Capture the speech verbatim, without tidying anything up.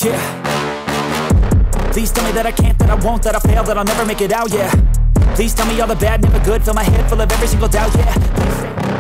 yeah. Please tell me that I can't, that I won't, that I fail, that I'll never make it out, yeah. Please tell me all the bad, never good, fill my head full of every single doubt, yeah. Please say